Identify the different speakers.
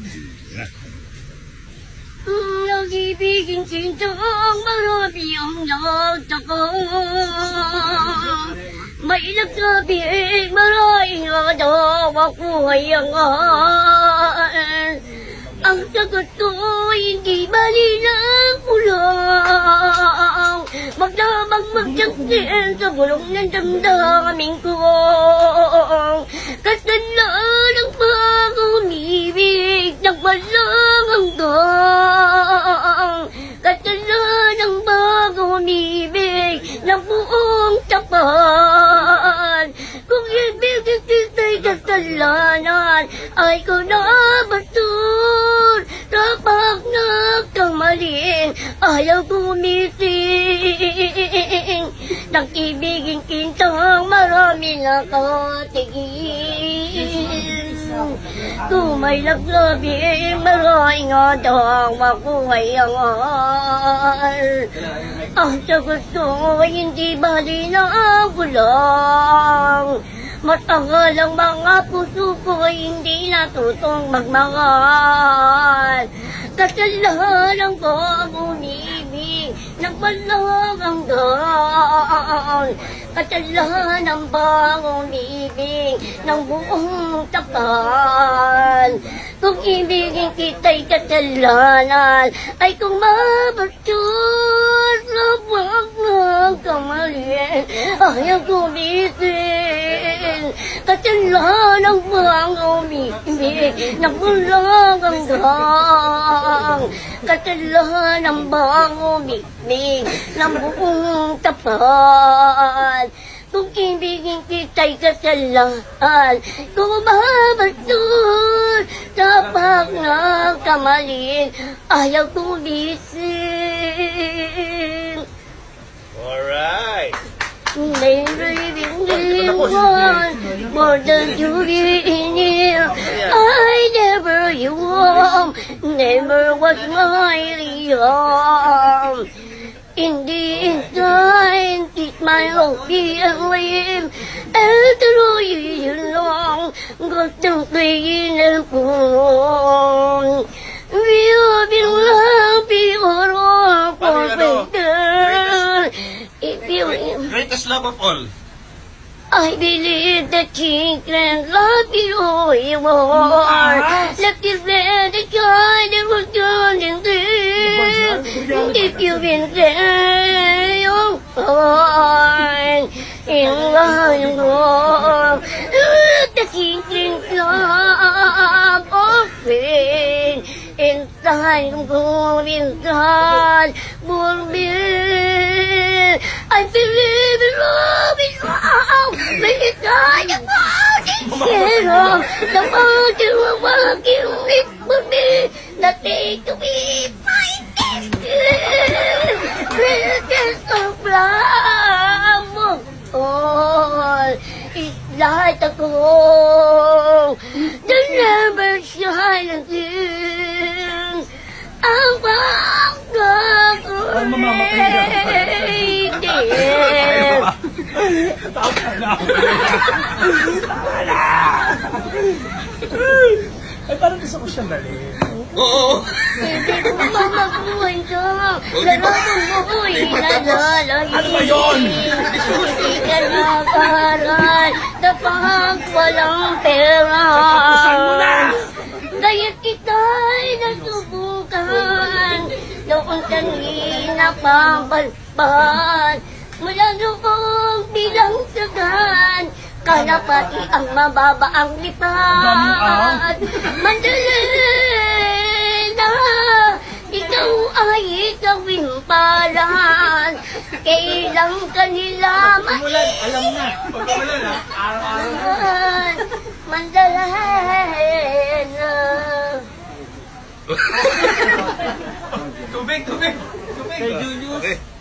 Speaker 1: Nag-ibigin sintong marami ang nagtakong. May nagsabing maraming daw ako hayangan. Ang sagot ko hindi balilang pulang. Magdamang magjaksin sa bulong ng damdamin ko. Kasalanan ang pag-umibig ng walang hanggang. Kasalanan ang pag-umibig ng buong tapat. Kung ibig ikita'y kasalanan ay ko nabasun. Kapag nagkamali ayaw gumising. Nag-ibigin kintang marami nakatigil. Kung may nagsabi maraming atang makuhay ang ahal. Ang sagot ko hindi bali na ako lang. Matagal ang mga puso ko hindi natutong magmahal. Kasalanan ang pag-umibig ng walang hanggan. Kasalanan ang pag-umibig ng buong tapat. Kung ibigin kita'y kasalanan ay kung mabastos na wag nagkamali ayaw gumising. Kasalanan ang pag-umibig ng walang hanggan. Kasalanan ang pag-umibig ng buong tapat. Kung ibigin kita'y kasalanan, kung mabastos sa pag nagkamali ayaw gumising.
Speaker 2: Alright.
Speaker 1: Never even one more than you near. I never you warm, never was my real. In the inside, keep my love and live. And through you long, got to play in the pool. We'll be happy for all perfect. If you
Speaker 2: Greatest love of all.
Speaker 1: I believe that she can love you more. Let you let the kind that was turning there. If you've been there, you're fine. In love, the secret love of pain. Inside, go inside, will be. I believe in love is love. But it's not about it. The mountain will walk you. It will be nothing to be fighting. Princess of love. All is like a gold. The never shine again. Ang
Speaker 3: ay, parang gusto ko siyang dali.
Speaker 2: Oo.
Speaker 1: hindi ko mamabuhay ka. Laro mo ko'y nalalagay.
Speaker 3: Ano ba yun?
Speaker 1: Hindi ka nakaral kapag walang pera.
Speaker 3: Tapusan mo na!
Speaker 1: Kaya kita'y nasubukan noong kanina pabalban. Mula noong bilang sagan, kaya pati ang mababa ang lipad. Mandali na, ikaw ay gawin paran. Kailang kanila
Speaker 3: Alam na. Pagkamulan na.
Speaker 1: mailan. Mandali na.
Speaker 3: Tubig.
Speaker 2: Okay.